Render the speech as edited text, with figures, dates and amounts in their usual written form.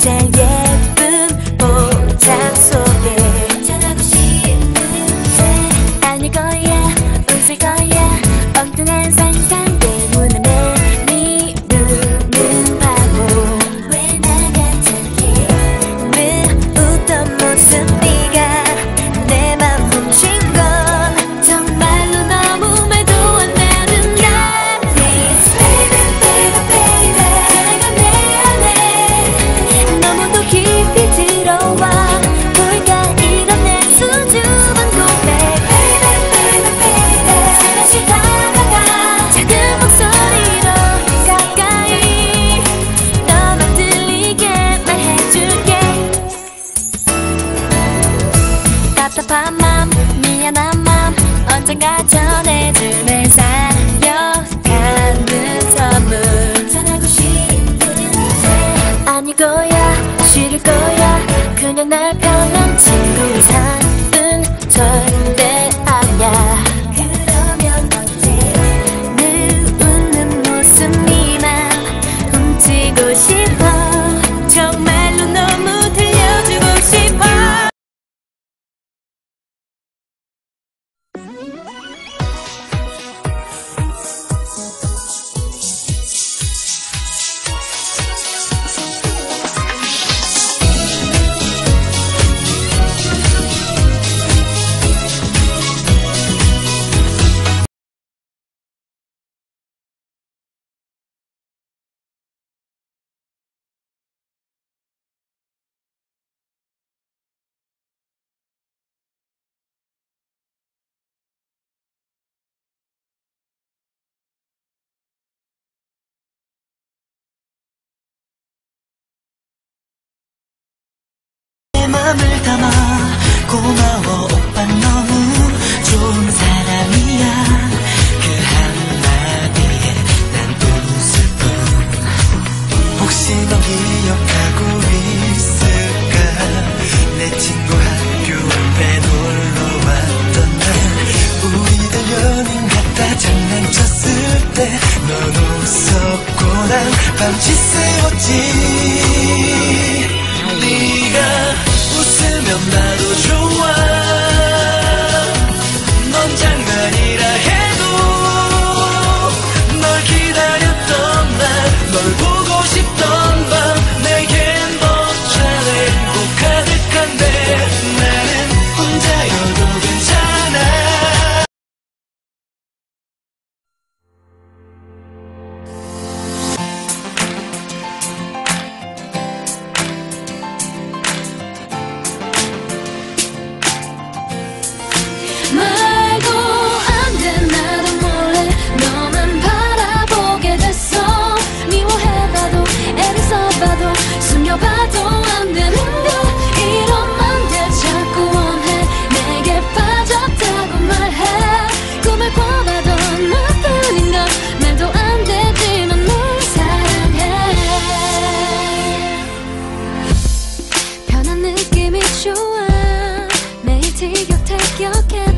제일 예쁜 포장 속에 전하고 싶은데 아닐 거야 웃을 거야 엉뚱한 상상 때문에 내미루는 바보 왜 나 같았게 늘 웃던 모습 네가 내 맘 훔친 건 정말로 너무 말도 안 되는 날 Please baby baby baby 내가 내 안에 너무도 깊이 들어와 볼까 이런 내 수줍은 고백 Baby baby baby 살며시 다가가 작은 목소리로 가까이 너만 들리게 말해줄게 답답한 맘 미안한 맘 언젠가 전해줄 날 살려가는 선물 전하고 싶은데 아닐 거야 싫을 거야 그냥 날 편한 친구 이상은 절대 아니야 그러면 어때 늘 웃는 모습 네 맘 훔치고 싶어 정말로 너무 들려주고 싶어 내 맘을 담아 고마워 오빠 너무 좋은 사람이야 그 한마디에 난 웃을 뿐 혹시 넌 기억하고 있을까 내 친구 학교 앞에 놀러 왔던 날 우리들 연인 같아 장난쳤을 때 넌 웃었고 난 밤짓 세웠지 네가 웃으면 나도 좋아 넌 장난이라 해도 널 기다렸던 날 널 보고 싶던 밤 내겐 벅차네 꼭 가득한데 나는 혼자여도 괜찮아 말도 안 돼 나도 몰래 너만 바라보게 됐어 미워해봐도 애를 써봐도 숨겨봐도 안 되는 걸 이런 맘들 자꾸 원해 내게 빠졌다고 말해 꿈을 꿔봐도 너뿐인 걸 말도 안 되지만 널 사랑해 편한 느낌이 좋아 매일 티격태격해